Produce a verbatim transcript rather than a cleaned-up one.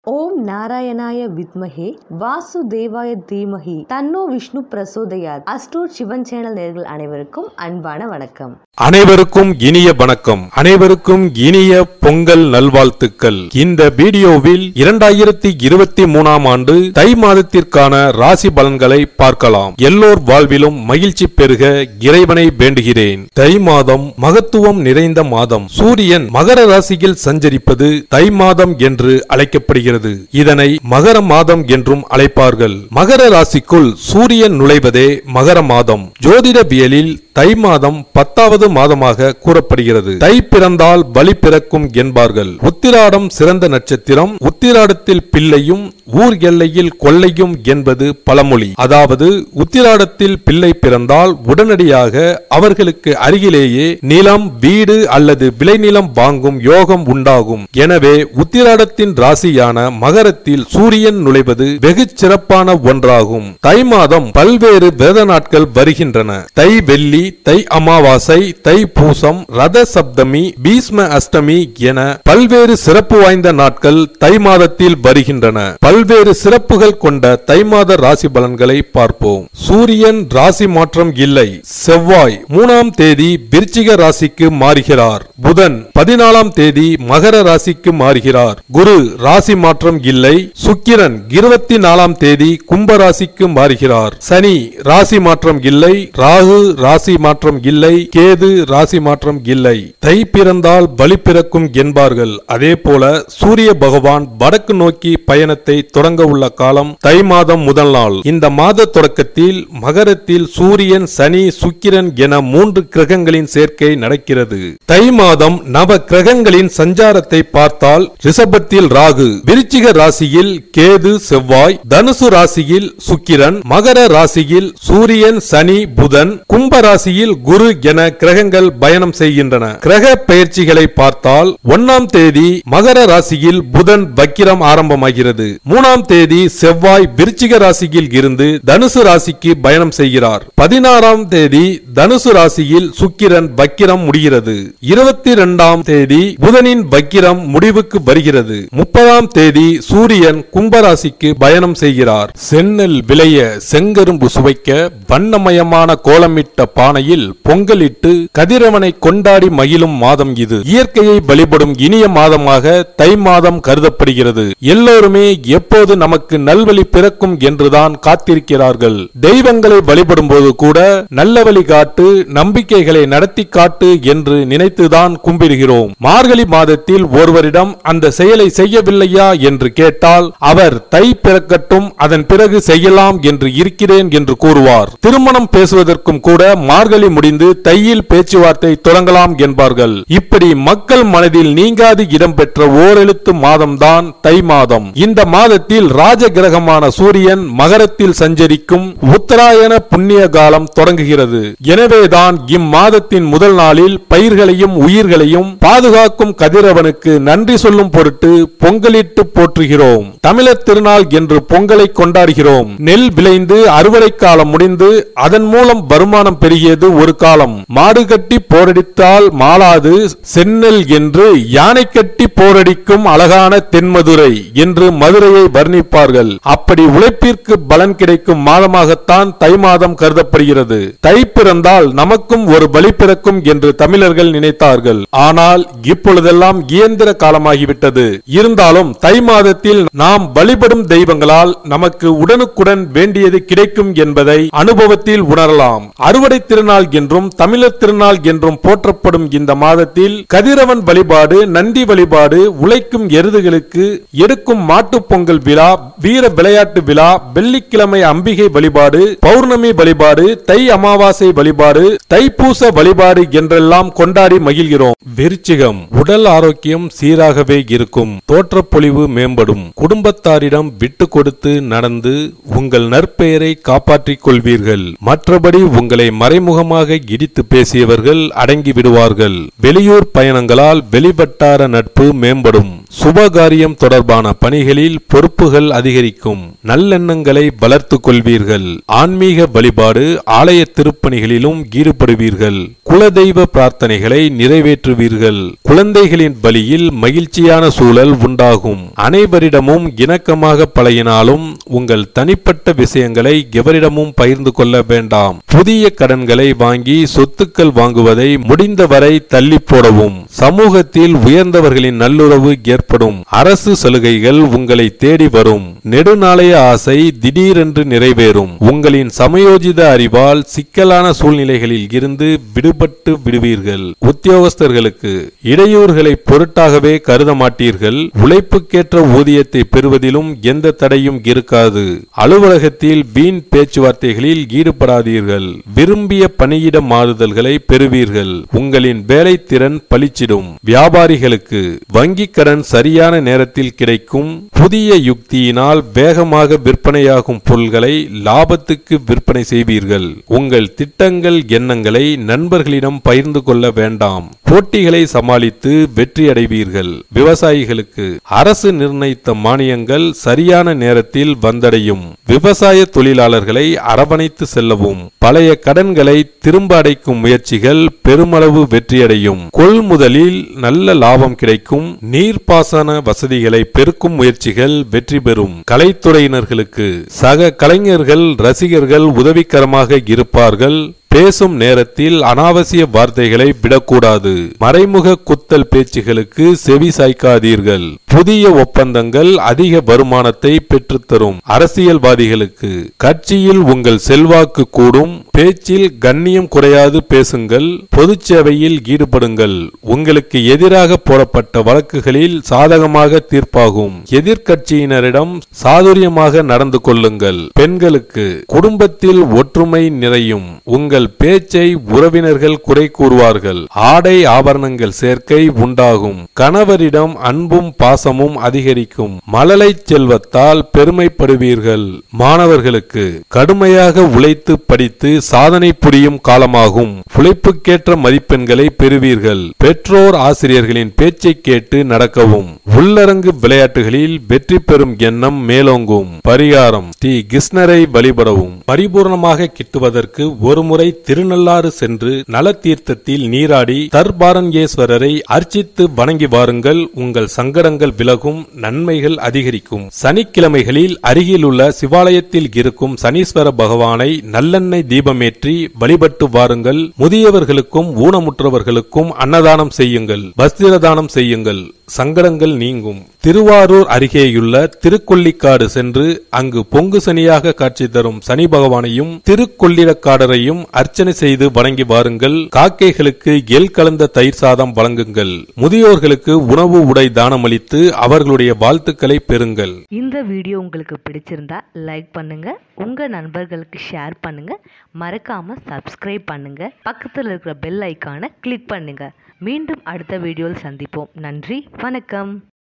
ஓம் நாராயணாய வித்மஹே வாசுதேவாய தீமஹி தன்னோ விஷ்ணு பிரசோதயாத். அஸ்ட்ரோட் சிவன் சேனல் நேயர்கள் அனைவருக்கும் அன்பான வணக்கம். அனைவருக்கும் இனிய வணக்கம். அனைவருக்கும் இனிய பொங்கல் நல்வாழ்த்துக்கள். இந்த வீடியோவில் இரண்டாயிரத்தி இருபத்தி மூணாம் ஆண்டு தை மாதத்திற்கான ராசி பலன்களை பார்க்கலாம். எல்லோர் வாழ்விலும் மகிழ்ச்சி பெருக இறைவனை வேண்டுகிறேன். தை மாதம் மகத்துவம் நிறைந்த மாதம். சூரியன் மகர ராசியில் சஞ்சரிப்பது தை மாதம் என்று அழைக்கப்படுகிறது. இதனை மகர மாதம் என்றும் அழைப்பார்கள். மகர ராசிக்குள் சூரியன் நுழைவதே மகர மாதம். ஜோதிடவியலில் தை மாதம் பத்தாவது மாதமாக கூறப்படுகிறது. தை பிறந்தால் வழி பிறக்கும் என்பார்கள். உத்திராடம் சிறந்த நட்சத்திரம். உத்திராடத்தில் பிள்ளையும் ஊர் எல்லையில் கொள்ளையும் என்பது பழமொழி. அதாவது உத்திராடத்தில் பிள்ளை பிறந்தால் உடனடியாக அவர்களுக்கு அருகிலேயே நிலம், வீடு அல்லது விளைநிலம் வாங்கும் யோகம் உண்டாகும். எனவே உத்திராடத்தின் ராசியான மகரத்தில் சூரியன் நுழைவது வெகு சிறப்பான ஒன்றாகும். தை மாதம் பல்வேறு விரத நாட்கள் வருகின்றன. தை வெள்ளி, தை அமாவாசை, தை பூசம், ரத சப்தமி, பீஷ்ம அஷ்டமி என பல்வேறு சிறப்பு வாய்ந்த நாட்கள் தை மாதத்தில் வருகின்றன. பல்வேறு சிறப்புகள் கொண்ட தை மாத ராசி பலன்களை பார்ப்போம். சூரியன் ராசி மாற்றம் இல்லை. செவ்வாய் மூணாம் தேதி விருச்சிக ராசிக்கு மாறுகிறார். புதன் பதினாலாம் தேதி மகர ராசிக்கு மாறுகிறார். குரு ராசி மாற்றம் இல்லை. சுக்கிரன் இருபத்தி நாலாம் தேதி கும்ப ராசிக்கு மாறுகிறார். சனி ராசி மாற்றம் இல்லை. ராகு ராசி மாற்றம் இல்லை. கேது ராசி மாற்றம் இல்லை. தை பிறந்தால் வழி பிறக்கும் என்பார்கள். அதே போல சூரிய பகவான் வடக்கு நோக்கி பயணத்தை தொடங்க உள்ள காலம் தை மாதம் முதல் நாள். இந்த மாத தொடக்கத்தில் மகரத்தில் சூரியன், சனி, சுக்கிரன் என மூன்று கிரகங்களின் சேர்க்கை நடக்கிறது. தை மாதம் நவ கிரகங்களின் சஞ்சாரத்தை பார்த்தால் ரிஷபத்தில் ராகு, விருச்சிக ராசியில் கேது, செவ்வாய், தனுசு ராசியில் சுக்கிரன், மகர ராசியில் சூரியன், சனி, புதன், கும்ப ராசியில் குரு என கிரகங்கள் பயணம் செய்கின்றன. கிரக பயிற்சிகளை பார்த்தால் ஒன்னாம் தேதி மகர ராசியில் புதன் வக்கிரம் ஆரம்பமாகிறது. மூணாம் தேதி செவ்வாய் விருச்சிக ராசியில் இருந்து தனுசு ராசிக்கு பயணம் செய்கிறார். பதினாறாம் தேதி தனுசு ராசியில் சுக்கிரன் வக்கிரம் முடிகிறது. இருபத்தி இரண்டாம் தேதி புதனின் வக்கிரம் முடிவுக்கு வருகிறது. முப்பதாம் தேதி சூரியன் கும்பராசிக்கு பயணம் செய்கிறார். செந்நெல் விளைய செங்கரும்பு சுவைக்க வண்ணமயமான கோலமிட்ட பானையில் பொங்கலிட்டு கதிரவனை கொண்டாடி மகிழும் மாதம் இது. இயற்கையை வழிபடும் இனிய மாதமாக தை மாதம் கருதப்படுகிறது. எல்லோருமே எப்போது நமக்கு நல்வழி பிறக்கும் என்றுதான் காத்திருக்கிறார்கள். தெய்வங்களை வழிபடும் போது கூட நல்ல வழி காட்டு, நம்பிக்கைகளை நடத்தி காட்டு என்று நினைத்துதான் கும்பிடுகிறோம். மார்கழி மாதத்தில் ஒருவரிடம் அந்த செயலை செய்யவில்லையா என்று கேட்டால் அவர் தை பிறக்கட்டும், அதன் பிறகு செய்யலாம் என்று இருக்கிறேன் என்று கூறுவார். திருமணம் பேசுவதற்கும் கூட மார்கழி முடிந்து தையில் பேச்சுவார்த்தை தொடங்கலாம் என்பார்கள். இப்படி மக்கள் மனதில் நீங்காது இடம்பெற்ற ஓரெழுத்து மாதம்தான் தை மாதம். இந்த மாதத்தில் ராஜ கிரகமான சூரியன் மகரத்தில் சஞ்சரிக்கும் உத்தராயண புண்ணிய காலம் தொடங்குகிறது. எனவேதான் இம்மாதத்தின் முதல் நாளில் பயிர்களையும் உயிர்களையும் பாதுகாக்கும் கதிரவனுக்கு நன்றி சொல்லும் பொருட்டு பொங்கலிட்டு போற்றுகிறோம். தமிழர் திருநாள் என்று பொங்கலை கொண்டாடுகிறோம். நெல் விளைந்து அறுவடை காலம் முடிந்து அதன் மூலம் வருமானம் பெருகியது ஒரு காலம். மாடு கட்டி போரடித்தால் மாளாது செந்நெல் என்று யானை கட்டி போரடிக்கும் அழகான தென்மதுரை என்று மதுரையை வர்ணிப்பார்கள். அப்படி உழைப்பிற்கு பலன் கிடைக்கும் மாதமாகத்தான் தை மாதம் கருதப்படுகிறது. தை பிறந்தால் நமக்கும் ஒரு பலி பிறக்கும் என்று தமிழர்கள் நினைத்தார்கள். ஆனால் இப்பொழுதெல்லாம் இயந்திர காலமாகிவிட்டது. இருந்தாலும் தை மாதத்தில் நாம் வழிபடும் தெய்வங்களால் நமக்கு உடனுக்குடன் வேண்டியது கிடைக்கும் என்பதை அனுபவத்தில் உணரலாம். அறுவடை திருநாள் என்றும் தமிழர் திருநாள் என்றும் போற்றப்படும் இந்த மாதத்தில் கதிரவன் வழிபாடு, நந்தி வழிபாடு, உழைக்கும் எருதுகளுக்கு எடுக்கும் மாட்டு பொங்கல் விழா, வீர விளையாட்டு விழா, வெள்ளிக்கிழமை அம்பிகை வழிபாடு, பௌர்ணமி வழிபாடு, தை அமாவாசை வழிபாடு, தைப்பூச வழிபாடு என்றெல்லாம் கொண்டாடி மகிழ்கிறோம். விருச்சிகம் உடல் ஆரோக்கியம் சீராகவே இருக்கும். தோற்றப்பொழிவு மேம்படும். குடும்பத்தாரிடம் விட்டு கொடுத்து நடந்து உங்கள் நற்பெயரை காப்பாற்றிக் கொள்வீர்கள். மற்றபடி உங்களை மறைமுகமாக இடித்து பேசியவர்கள் அடங்கி விடுவார்கள். வெளியூர் பயணங்களால் வெளிவட்டார நட்பு மேம்படும். சுபகாரியம் தொடர்பான பணிகளில் பொறுப்புகள் அதிகரிக்கும். நல்லெண்ணங்களை வளர்த்துக் கொள்வீர்கள். ஆன்மீக வழிபாடு, ஆலய திருப்பணிகளிலும் ஈடுபடுவீர்கள். குலதெய்வ பிரார்த்தனைகளை நிறைவேற்றுவீர்கள். குழந்தைகளின் வழியில் மகிழ்ச்சியான சூழல் உண்டாகும். அனைவரும் அனைவரிடமும் இணக்கமாக பழகினாலும் உங்கள் தனிப்பட்ட விஷயங்களை எவரிடமும் பகிர்ந்து கொள்ள வேண்டாம். புதிய கடன்களை வாங்கி சொத்துக்கள் வாங்குவதை முடிந்தவரை தள்ளி போடவும். சமூகத்தில் உயர்ந்தவர்களின் நல்லுறவு ஏற்படும். அரசு சலுகைகள் உங்களை தேடி வரும். நெடுநாளைய ஆசை திடீரென்று நிறைவேறும். உங்களின் சமயோஜித அறிவால் சிக்கலான சூழ்நிலைகளில் இருந்து விடுபட்டு விடுவீர்கள். உத்தியோகஸ்தர்களுக்கு இடையூறுகளை பொருட்டாகவே கருத மாட்டீர்கள். உழைப்புக்கேற்ற ஊதியத்தை பெறுவதிலும் எந்த தடையும் இருக்காது. அலுவலகத்தில் வீண் பேச்சுவார்த்தைகளில் ஈடுபடாதீர்கள். விரும்பிய பணியிட மாறுதல்களை பெறுவீர்கள். உங்களின் வேலை திறன் பளிச்சிடும். வியாபாரிகளுக்கு வங்கிக் கடன் சரியான நேரத்தில் கிடைக்கும். புதிய யுக்தியினால் வேகமாக விற்பனையாகும் பொருள்களை லாபத்துக்கு விற்பனை செய்வீர்கள். உங்கள் திட்டங்கள் எண்ணங்களை நண்பர்களிடம் பகிர்ந்து கொள்ள வேண்டாம். போட்டிகளை சமாளித்து வெற்றி அடைவீர்கள். விவசாயிகளுக்கு அரசு நிர்ணயித்த மானியங்கள் சரியான நேரத்தில் வந்தடையும். விவசாய தொழிலாளர்களை அரவணைத்து செல்லவும். பழைய கடன்களை திரும்ப அடைக்கும் முயற்சிகள் பெருமளவு வெற்றியடையும். கொள்முதலில் நல்ல லாபம் கிடைக்கும். நீர்ப்பாசன வசதிகளை பெருக்கும் முயற்சிகள் வெற்றி பெறும். கலைத்துறையினர்களுக்கு சக கலைஞர்கள் ரசிகர்கள் உதவிகரமாக இருப்பார்கள். பேசும் நேரத்தில் அனாவசிய வார்த்தைகளை விடக்கூடாது. மறைமுக குத்தல் பேச்சுகளுக்கு செவி சாய்க்காதீர்கள். புதிய ஒப்பந்தங்கள் அதிக வருமானத்தை பெற்றுத்தரும். அரசியல்வாதிகளுக்கு கட்சியில் உங்கள் செல்வாக்கு கூடும். பேச்சில் கண்ணியம் குறையாது பேசுங்கள். பொது சேவையில் ஈடுபடுங்கள். உங்களுக்கு எதிராக போடப்பட்ட வழக்குகளில் சாதகமாக தீர்ப்பாகும். எதிர்கட்சியினரிடம் சாதுரியமாக நடந்து கொள்ளுங்கள். பெண்களுக்கு குடும்பத்தில் ஒற்றுமை நிறையும். உங்கள் பேச்சை உறவினர்கள் குறை கூறுவார்கள். ஆடை ஆபரணங்கள் சேர்க்கை உண்டாகும். கணவரிடம் அன்பும் பாசமும் அதிகரிக்கும். மழலை செல்வத்தால் பெருமைப்படுவீர்கள். மாணவர்களுக்கு கடுமையாக உழைத்து படித்து சாதனை புரியும் காலமாகும். உழைப்புக்கேற்ற மதிப்பெண்களை பெறுவீர்கள். பெற்றோர் ஆசிரியர்களின் பேச்சை கேட்டு நடக்கவும். உள்ளரங்கு விளையாட்டுகளில் வெற்றி பெறும் எண்ணம் மேலோங்கும். பரிகாரம்: ஸ்ரீ கிருஷ்ணரை வழிபடவும். பரிபூர்ணமாக கிட்டுவதற்கு ஒருமுறை திருநள்ளாறு சென்று நல தீர்த்தத்தில் நீராடி தர்பாரண்யேஸ்வரரை அர்ச்சித்து வணங்கி வாருங்கள். உங்கள் சங்கடங்கள் விலகும். நன்மைகள் அதிகரிக்கும். சனிக்கிழமைகளில் அருகிலுள்ள சிவாலயத்தில் இருக்கும் சனீஸ்வர பகவானை நல்லெண்ணெய் தீபமேற்றி வழிபட்டு வாருங்கள். முதியவர்களுக்கும் ஊனமுற்றவர்களுக்கும் அன்னதானம் செய்யுங்கள். வஸ்திரதானம் செய்யுங்கள். சங்கடங்கள் நீங்கும். திருவாரூர் அருகேயுள்ள திருக்கொள்ளிக்காடு சென்று அங்கு பொங்கு சனியாக காட்சி தரும் சனி பகவானையும் திருக்கொள்ளிடக்காடரையும் அர்ச்சனை செய்து வணங்கி வாருங்கள். காக்கைகளுக்கு எல் கலந்த தயிர் சாதம் வழங்குங்கள். முதியோர்களுக்கு உணவு உடை தானம் அளித்து அவர்களுடைய வாழ்த்துக்களை பெறுங்கள். இந்த வீடியோ உங்களுக்கு பிடிச்சிருந்தா லைக் பண்ணுங்க, உங்க நண்பர்களுக்கு ஷேர் பண்ணுங்க, மறக்காம சப்ஸ்கிரைப் பண்ணுங்க, பக்கத்தில் இருக்கிற பெல் ஐக்கானை கிளிக் பண்ணுங்க. மீண்டும் அடுத்த வீடியோவில் சந்திப்போம். நன்றி, வணக்கம்.